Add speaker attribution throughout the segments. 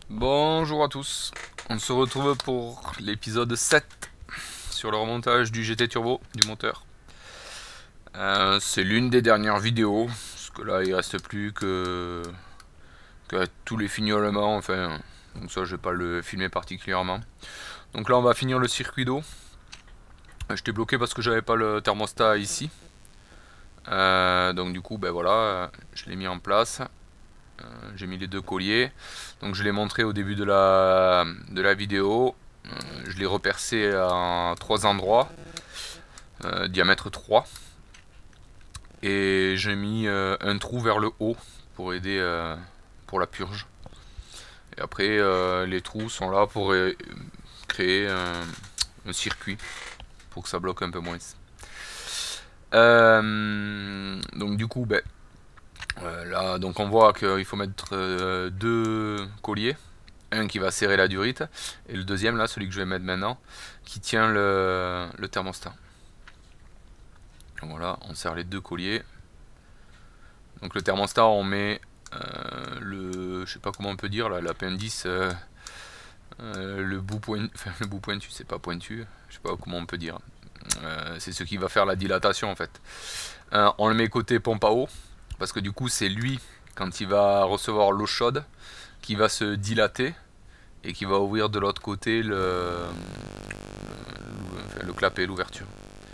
Speaker 1: Bonjour à tous, on se retrouve pour l'épisode 7 sur le remontage du GT Turbo du moteur. C'est l'une des dernières vidéos, parce que là il reste plus que tous les fignolements, enfin, donc ça je vais pas le filmer particulièrement. Donc là on va finir le circuit d'eau. J'étais bloqué parce que j'avais pas le thermostat ici. Donc du coup ben voilà, je l'ai mis en place. J'ai mis les deux colliers. Donc je l'ai montré au début de la vidéo. Je l'ai repercé à 3 endroits, diamètre 3. Et j'ai mis un trou vers le haut pour aider pour la purge. Et après les trous sont là pour créer un circuit pour que ça bloque un peu moins. Donc du coup, ben, là, donc on voit qu'il faut mettre deux colliers. Un qui va serrer la durite et le deuxième là, celui que je vais mettre maintenant, qui tient le thermostat. Donc voilà, on serre les deux colliers. Donc le thermostat, on met je sais pas comment on peut dire là, l'appendice, le bout pointu, enfin le bout pointu, c'est pas pointu, je sais pas comment on peut dire. C'est ce qui va faire la dilatation en fait. On le met côté pompe à eau parce que du coup c'est lui quand il va recevoir l'eau chaude qui va se dilater et qui va ouvrir de l'autre côté le clapet, l'ouverture.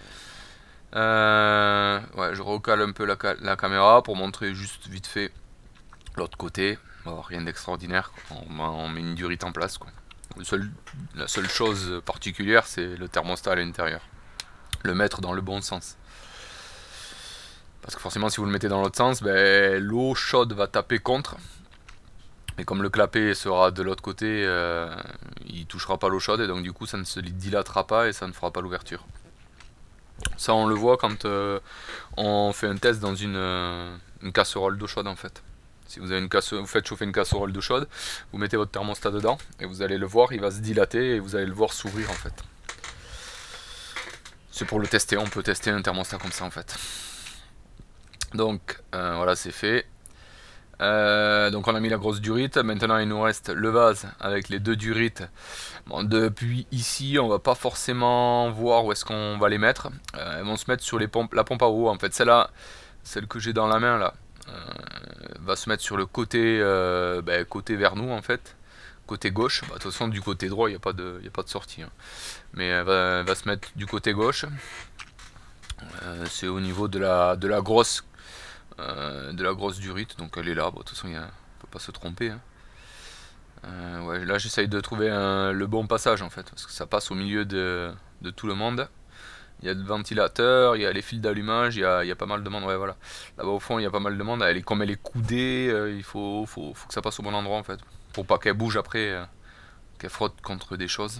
Speaker 1: Ouais, je recale un peu la caméra pour montrer juste vite fait l'autre côté. Bon, rien d'extraordinaire, on met une durite en place, quoi. La seule chose particulière, c'est le thermostat à l'intérieur. Le mettre dans le bon sens. Parce que forcément, si vous le mettez dans l'autre sens, ben, l'eau chaude va taper contre. Et comme le clapet sera de l'autre côté, il touchera pas l'eau chaude et donc du coup ça ne se dilatera pas et ça ne fera pas l'ouverture. Ça on le voit quand on fait un test dans une casserole d'eau chaude en fait. Si vous, avez vous faites chauffer une casserole d'eau chaude, vous mettez votre thermostat dedans et vous allez le voir, il va se dilater et vous allez le voir s'ouvrir en fait. C'est pour le tester, on peut tester un thermostat comme ça en fait. Donc voilà, c'est fait. Donc on a mis la grosse durite, maintenant il nous reste le vase avec les deux durites. Bon, depuis ici on va pas forcément voir où est-ce qu'on va les mettre. Elles vont se mettre sur la pompe à eau en fait, celle-là, celle que j'ai dans la main là, va se mettre sur le côté, côté vers nous en fait, côté gauche. Bah, de toute façon du côté droit il n'y a pas de sortie, hein. Mais elle va se mettre du côté gauche. C'est au niveau de la grosse durite, donc elle est là. Bon, de toute façon, on peut pas se tromper, hein. Ouais, là, j'essaye de trouver le bon passage en fait, parce que ça passe au milieu de tout le monde. Il y a le ventilateur, il y a les fils d'allumage, il y a pas mal de monde. Ouais, voilà. Là-bas au fond, il y a pas mal de monde. Comme elle est coudée, il faut que ça passe au bon endroit en fait, pour pas qu'elle bouge après, qu'elle frotte contre des choses.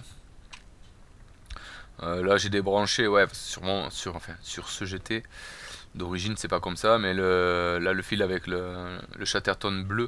Speaker 1: Là, j'ai débranché, ouais, sur ce GT. D'origine c'est pas comme ça, mais là le fil avec le Chatterton bleu,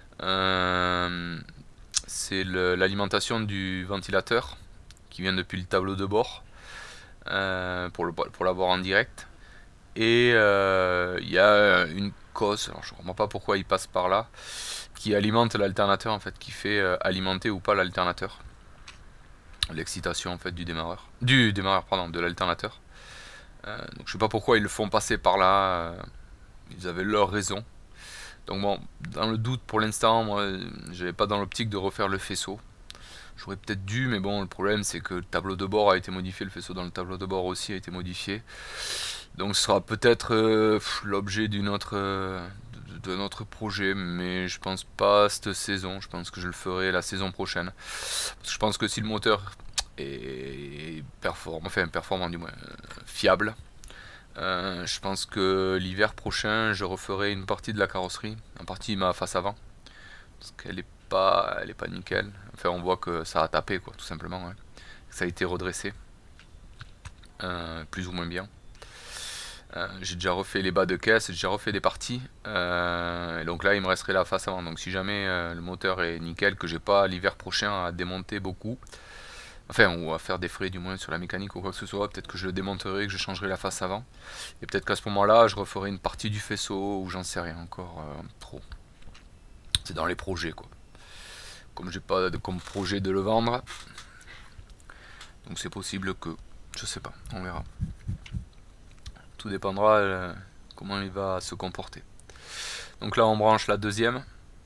Speaker 1: c'est l'alimentation du ventilateur qui vient depuis le tableau de bord, pour l'avoir en direct. Et il y a une cosse, alors je comprends pas pourquoi il passe par là, qui alimente l'alternateur en fait, qui fait alimenter ou pas l'alternateur. L'excitation en fait du démarreur pardon, de l'alternateur. Donc je sais pas pourquoi ils le font passer par là, ils avaient leur raison. Donc bon, dans le doute pour l'instant, moi j'avais pas dans l'optique de refaire le faisceau. J'aurais peut-être dû, mais bon, le problème c'est que le tableau de bord a été modifié, le faisceau dans le tableau de bord aussi a été modifié. Donc ce sera peut-être l'objet d'un autre projet, mais je pense pas cette saison, je pense que je le ferai la saison prochaine. Parce que je pense que si le moteur est performant du moins, fiable, je pense que l'hiver prochain, je referai une partie de la carrosserie, en partie ma face avant, parce qu'elle est pas nickel. Enfin, on voit que ça a tapé, quoi, tout simplement, hein. Ça a été redressé, plus ou moins bien. J'ai déjà refait les bas de caisse, j'ai déjà refait des parties, et donc là, il me resterait la face avant. Donc, si jamais le moteur est nickel, que j'ai pas l'hiver prochain à démonter beaucoup, enfin, ou à faire des frais du moins sur la mécanique ou quoi que ce soit, peut-être que je le démonterai, que je changerai la face avant. Et peut-être qu'à ce moment-là, je referai une partie du faisceau, ou j'en sais rien encore trop. C'est dans les projets, quoi. comme j'ai pas comme projet de le vendre. Donc c'est possible que, je sais pas, on verra. Tout dépendra comment il va se comporter. Donc là on branche la deuxième.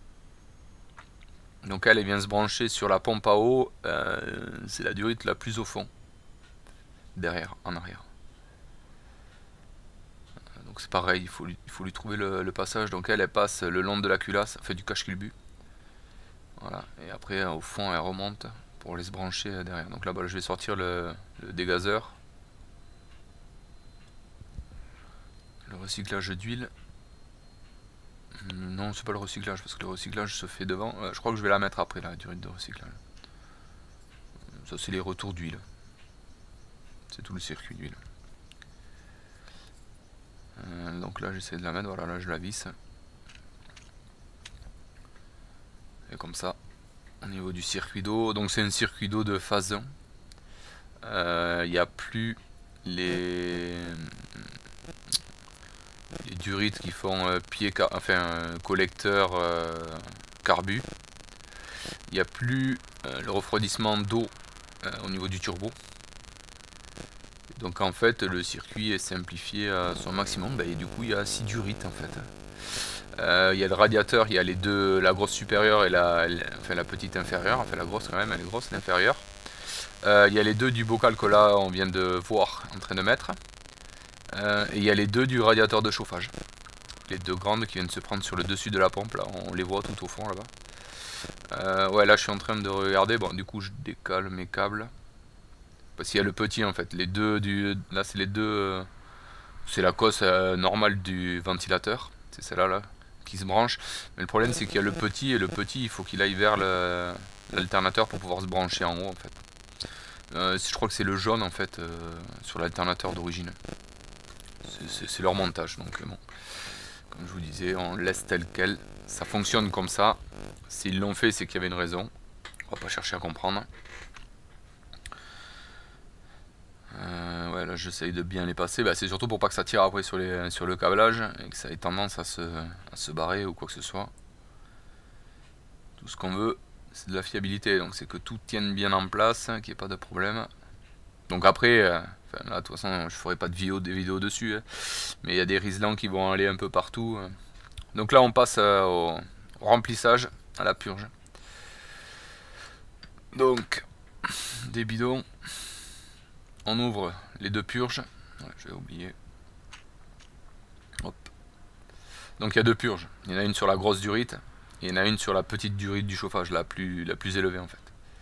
Speaker 1: Donc elle vient se brancher sur la pompe à eau, c'est la durite la plus au fond, derrière, en arrière. Donc c'est pareil, il faut lui trouver le passage. Donc elle passe le long de la culasse, fait du cache-culbu. Voilà, et après au fond elle remonte pour aller se brancher derrière. Donc là je vais sortir le dégazeur, le recyclage d'huile. Non, c'est pas le recyclage, parce que le recyclage se fait devant. Je crois que je vais la mettre après, la durite de recyclage. Ça, c'est les retours d'huile. C'est tout le circuit d'huile. Donc là, j'essaie de la mettre. Voilà, là, je la visse. Et comme ça, au niveau du circuit d'eau. Donc, c'est un circuit d'eau de phase 1. Il n'y a plus les durites qui font collecteur carbu. Il n'y a plus le refroidissement d'eau au niveau du turbo. Donc en fait le circuit est simplifié à son maximum. Et du coup il y a 6 durites en fait. Il y a le radiateur, il y a les deux, la grosse supérieure et la petite inférieure. Enfin la grosse quand même, elle est grosse, l'inférieure. Il y a les deux du bocal que là on vient de voir en train de mettre. Et il y a les deux du radiateur de chauffage. Les deux grandes qui viennent se prendre sur le dessus de la pompe, là on les voit tout au fond là-bas. Ouais, là je suis en train de regarder. Bon, du coup je décale mes câbles. Parce qu'il y a le petit en fait. Les deux là c'est les deux. C'est la cosse normale du ventilateur. C'est celle-là là, qui se branche. Mais le problème c'est qu'il y a le petit, et le petit il faut qu'il aille vers l'alternateur pour pouvoir se brancher en haut en fait. Je crois que c'est le jaune en fait sur l'alternateur d'origine. C'est leur montage, donc bon. Comme je vous disais, on laisse tel quel. Ça fonctionne comme ça. S'ils l'ont fait, c'est qu'il y avait une raison. On va pas chercher à comprendre. Ouais, là j'essaye de bien les passer. Bah, c'est surtout pour pas que ça tire après sur le câblage et que ça ait tendance à se barrer ou quoi que ce soit. Tout ce qu'on veut, c'est de la fiabilité. Donc c'est que tout tienne bien en place, qu'il n'y ait pas de problème. Donc après, là de toute façon je ferai pas des vidéos dessus. Mais il y a des riselants qui vont aller un peu partout. Donc là on passe au remplissage, à la purge. Donc, des bidons. On ouvre les deux purges. Ouais, j'ai oublié. Hop. Donc il y a deux purges. Il y en a une sur la grosse durite. Et il y en a une sur la petite durite du chauffage, la plus élevée en fait.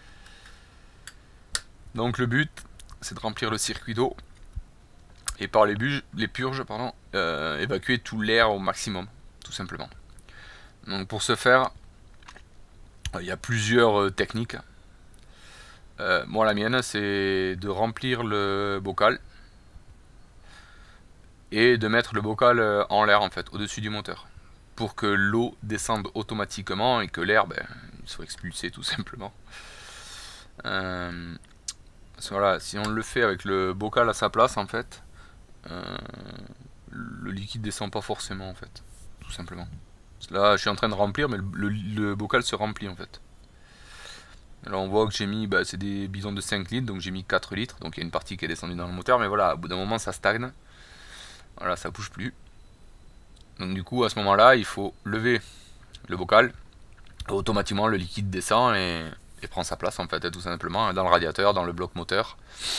Speaker 1: Donc le but, c'est de remplir le circuit d'eau. Et par les purges, évacuer tout l'air au maximum, tout simplement. Donc pour ce faire, il y a plusieurs techniques. Moi la mienne c'est de remplir le bocal et de mettre le bocal en l'air en fait, au-dessus du moteur, pour que l'eau descende automatiquement et que l'air soit expulsé tout simplement. Voilà, si on le fait avec le bocal à sa place en fait, le liquide descend pas forcément en fait, tout simplement. Là je suis en train de remplir mais le bocal se remplit en fait. Là on voit que j'ai mis, c'est des bidons de 5 litres, donc j'ai mis 4 litres, donc il y a une partie qui est descendue dans le moteur, mais voilà, au bout d'un moment ça stagne. Voilà, ça bouge plus. Donc du coup à ce moment là il faut lever le bocal, et automatiquement le liquide descend et prend sa place en fait, tout simplement, dans le radiateur, dans le bloc moteur.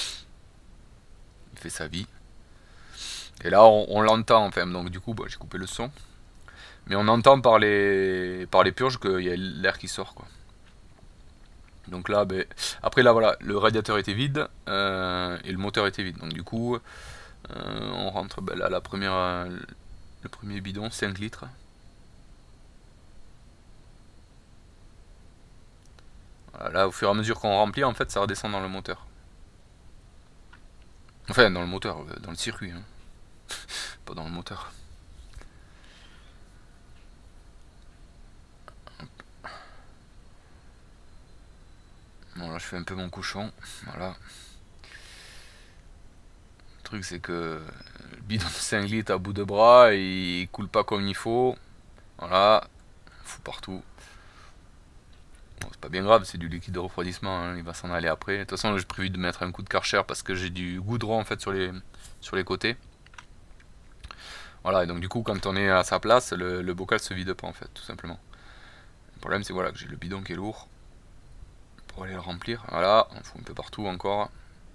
Speaker 1: Il fait sa vie. Et là on l'entend enfin, donc du coup j'ai coupé le son. Mais on entend par les purges qu'il y a l'air qui sort quoi. Donc là, après là voilà, le radiateur était vide et le moteur était vide. Donc du coup, on rentre là le premier bidon, 5 litres. Voilà, là au fur et à mesure qu'on remplit, en fait ça redescend dans le moteur. Enfin dans le moteur, dans le circuit, hein. Pas dans le moteur. Bon là je fais un peu mon cochon, voilà. Le truc c'est que le bidon de 5 litres à bout de bras, il coule pas comme il faut. Voilà, fout partout. Bon, pas bien grave, c'est du liquide de refroidissement, hein, il va s'en aller après. De toute façon, j'ai prévu de mettre un coup de Karcher parce que j'ai du goudron en fait sur les côtés. Voilà, et donc du coup, quand on est à sa place, le bocal se vide pas en fait, tout simplement. Le problème, c'est voilà, que j'ai le bidon qui est lourd pour aller le remplir. Voilà, on fout un peu partout encore.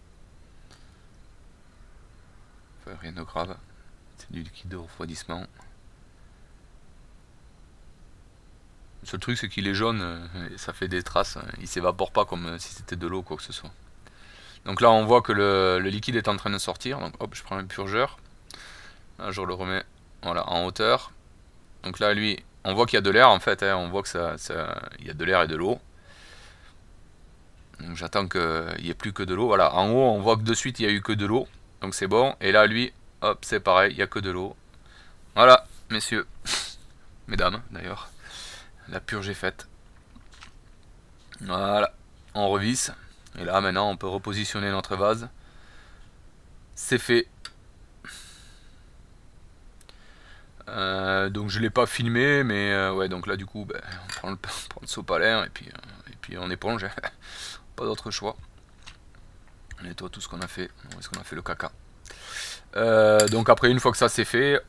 Speaker 1: Enfin, rien de grave, c'est du liquide de refroidissement. Le seul truc, c'est qu'il est jaune, et ça fait des traces, il s'évapore pas comme si c'était de l'eau, quoi que ce soit. Donc là, on voit que le liquide est en train de sortir. Donc hop, je prends un purgeur. Là, je le remets voilà, en hauteur. Donc là, lui, on voit qu'il y a de l'air en fait. Hein, on voit que il y a de l'air et de l'eau. Donc j'attends qu'il n'y ait plus que de l'eau. Voilà, en haut, on voit que de suite, il n'y a eu que de l'eau. Donc c'est bon. Et là, lui, hop, c'est pareil, il n'y a que de l'eau. Voilà, messieurs. Mesdames, d'ailleurs. La purge est faite. Voilà, on revisse. Et là, maintenant, on peut repositionner notre vase. C'est fait. Donc je l'ai pas filmé, mais ouais, donc là du coup ben, on prend le sopalin et puis on éponge. Pas d'autre choix. On nettoie tout ce qu'on a fait. Où est-ce qu'on a fait le caca? Donc après, une fois que ça c'est fait,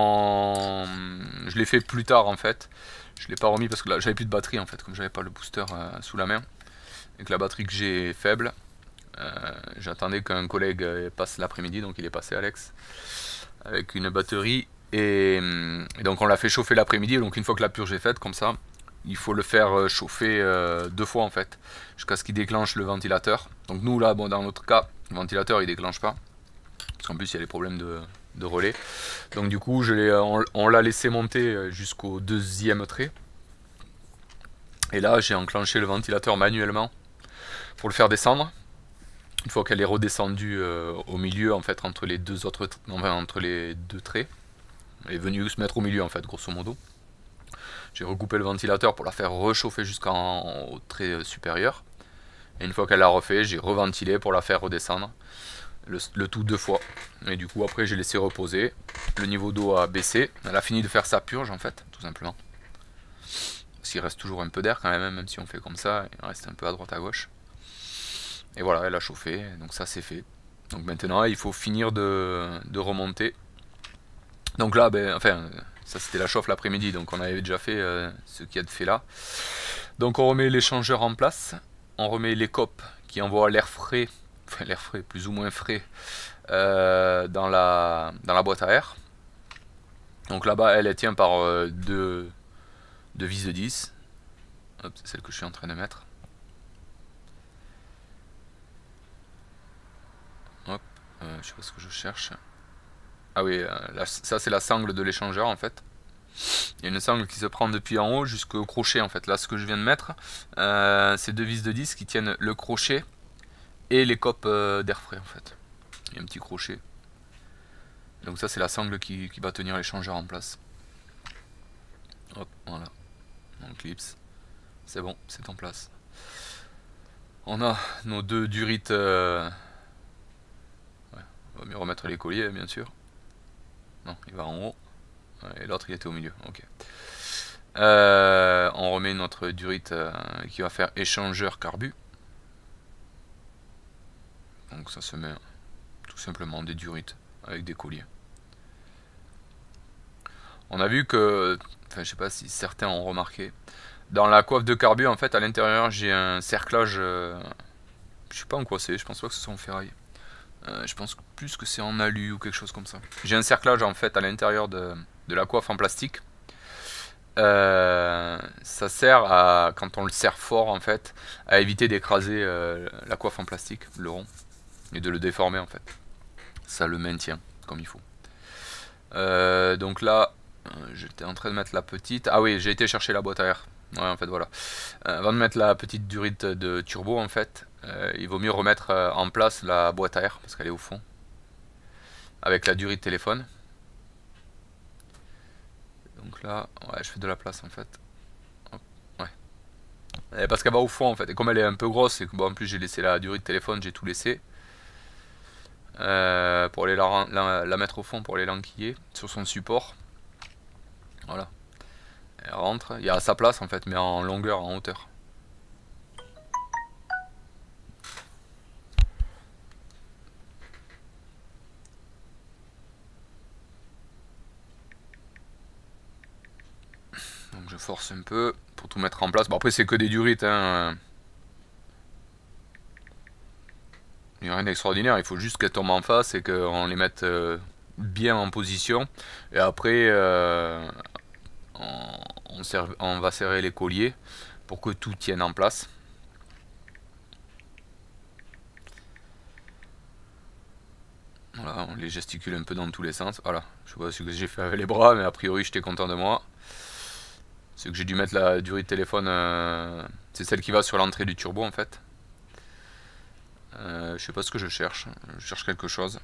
Speaker 1: je l'ai fait plus tard en fait. Je l'ai pas remis parce que là j'avais plus de batterie en fait, comme j'avais pas le booster sous la main et que la batterie que j'ai est faible. J'attendais qu'un collègue passe l'après-midi, donc il est passé, Alex, avec une batterie. Et donc on l'a fait chauffer l'après-midi, donc une fois que la purge est faite, comme ça, il faut le faire chauffer 2 fois en fait, jusqu'à ce qu'il déclenche le ventilateur. Donc nous là, bon, dans notre cas, le ventilateur il déclenche pas, parce qu'en plus il y a les problèmes de relais. Donc du coup on l'a laissé monter jusqu'au 2e trait. Et là j'ai enclenché le ventilateur manuellement pour le faire descendre. Une fois qu'elle est redescendue au milieu en fait entre les deux autres, enfin, entre les 2 traits, elle est venue se mettre au milieu en fait, grosso modo. J'ai recoupé le ventilateur pour la faire rechauffer jusqu'au trait supérieur. Et une fois qu'elle l'a refait, j'ai reventilé pour la faire redescendre. Le tout 2 fois. Et du coup après j'ai laissé reposer. Le niveau d'eau a baissé. Elle a fini de faire sa purge en fait, tout simplement. Parce qu'il reste toujours un peu d'air quand même si on fait comme ça, il reste un peu à droite à gauche. Et voilà, elle a chauffé, donc ça c'est fait. Donc maintenant il faut finir de remonter. Donc là, ben, enfin, ça c'était la chauffe l'après-midi, donc on avait déjà fait ce qu'il y a de fait là. Donc on remet l'échangeur en place, on remet les copes qui envoient l'air frais, enfin l'air frais, plus ou moins frais, dans la boîte à air. Donc là-bas, elle tient par deux vis de 10. Hop, c'est celle que je suis en train de mettre. Hop, je sais pas ce que je cherche. Ah oui, là, ça c'est la sangle de l'échangeur en fait. Il y a une sangle qui se prend depuis en haut jusqu'au crochet en fait. Là ce que je viens de mettre, c'est 2 vis de 10 qui tiennent le crochet et les copes d'air frais en fait. Il y a un petit crochet. Donc ça c'est la sangle qui va tenir l'échangeur en place. Hop, voilà. On clipse. C'est bon, c'est en place. On a nos 2 durites. Ouais, on va mieux remettre les colliers bien sûr. Non, il va en haut. Et l'autre il était au milieu. Ok. On remet notre durite qui va faire échangeur carbu. Donc ça se met tout simplement des durites avec des colliers. On a vu que, enfin je sais pas si certains ont remarqué, dans la coiffe de carbu en fait à l'intérieur j'ai un cerclage, je sais pas en quoi c'est, je pense pas que ce soit en ferraille. Je pense plus que c'est en alu ou quelque chose comme ça. J'ai un cerclage en fait à l'intérieur de la coiffe en plastique. Ça sert à, quand on le serre fort en fait, à éviter d'écraser la coiffe en plastique, le rond, et de le déformer en fait. Ça le maintient comme il faut. Donc là, j'étais en train de mettre la petite. Ah oui, j'ai été chercher la boîte à air. Ouais, en fait, voilà. Avant de mettre la petite durite de turbo, en fait, il vaut mieux remettre en place la boîte à air parce qu'elle est au fond, avec la durite téléphone. Donc là, ouais, je fais de la place en fait. Hop, ouais. Et parce qu'elle va au fond en fait. Et comme elle est un peu grosse et que bon, en plus j'ai laissé la durite téléphone, j'ai tout laissé. Pour aller la mettre au fond, pour aller l'enquiller sur son support. Voilà. Elle rentre. Il y a sa place en fait, mais en longueur, en hauteur. force un peu pour tout mettre en place. Bon, après, c'est que des durites, hein. Il n'y a rien d'extraordinaire, il faut juste qu'elles tombent en face et qu'on les mette bien en position. Et après, on va serrer les colliers pour que tout tienne en place. Voilà, on les gesticule un peu dans tous les sens. Voilà, je sais pas ce que j'ai fait avec les bras, mais a priori j'étais content de moi. C'est que j'ai dû mettre la durée de téléphone, c'est celle qui va sur l'entrée du turbo en fait. Je sais pas ce que je cherche quelque chose.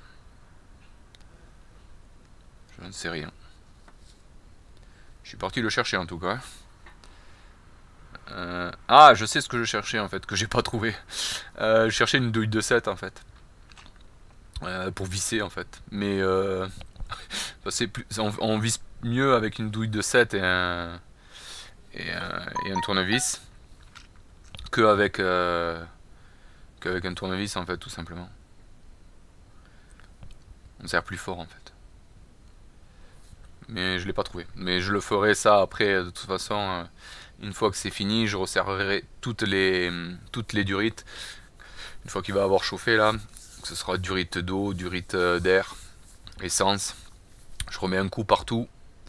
Speaker 1: Je ne sais rien. Je suis parti le chercher en tout cas. Ah, je sais ce que je cherchais en fait, que j'ai pas trouvé. Je cherchais une douille de 7 en fait. Pour visser en fait. Mais on visse mieux avec une douille de 7 et un tournevis qu'avec un tournevis en fait, tout simplement. On serre plus fort en fait. Mais je l'ai pas trouvé. Mais je le ferai ça après, de toute façon. Une fois que c'est fini, je resserrerai toutes les durites. Une fois qu'il va avoir chauffé là, ce sera durite d'eau, durite d'air, essence. Je remets un coup partout.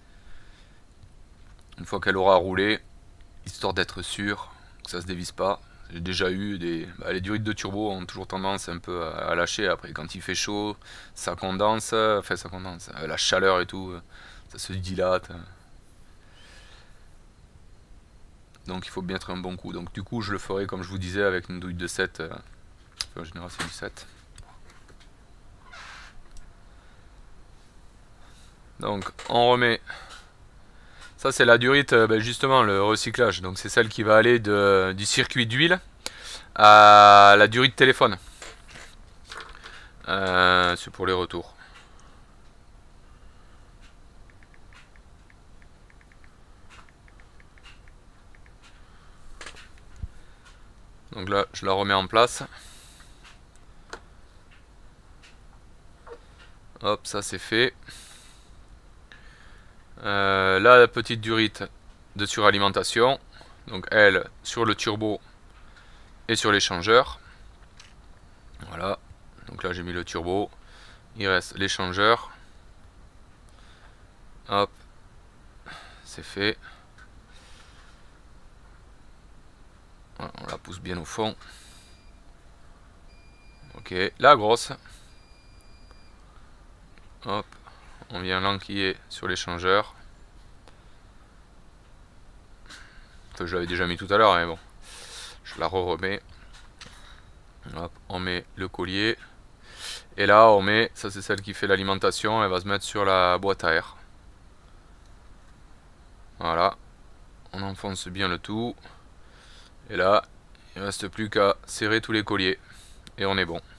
Speaker 1: Une fois qu'elle aura roulé, histoire d'être sûr que ça se dévisse pas. J'ai déjà eu les durites de turbo ont toujours tendance un peu à lâcher. Après, quand il fait chaud, ça condense, enfin ça condense, la chaleur et tout, ça se dilate. Donc il faut bien être un bon coup. Donc du coup, je le ferai comme je vous disais avec une douille de 7. En général, c'est du 7. Donc on remet. Ça c'est la durite, justement le recyclage. Donc c'est celle qui va aller du circuit d'huile à la durite téléphone. C'est pour les retours. Donc là je la remets en place. Hop, ça c'est fait. Là la petite durite de suralimentation. Donc elle sur le turbo et sur l'échangeur. Voilà. Donc là j'ai mis le turbo. Il reste l'échangeur. Hop. C'est fait. Voilà, on la pousse bien au fond. Ok, la grosse. Hop. On vient l'enquiller sur l'échangeur. Enfin, je l'avais déjà mis tout à l'heure, mais bon. Je la remets. Hop, on met le collier. Et là, on met, ça c'est celle qui fait l'alimentation, elle va se mettre sur la boîte à air. Voilà. On enfonce bien le tout. Et là, il ne reste plus qu'à serrer tous les colliers. Et on est bon.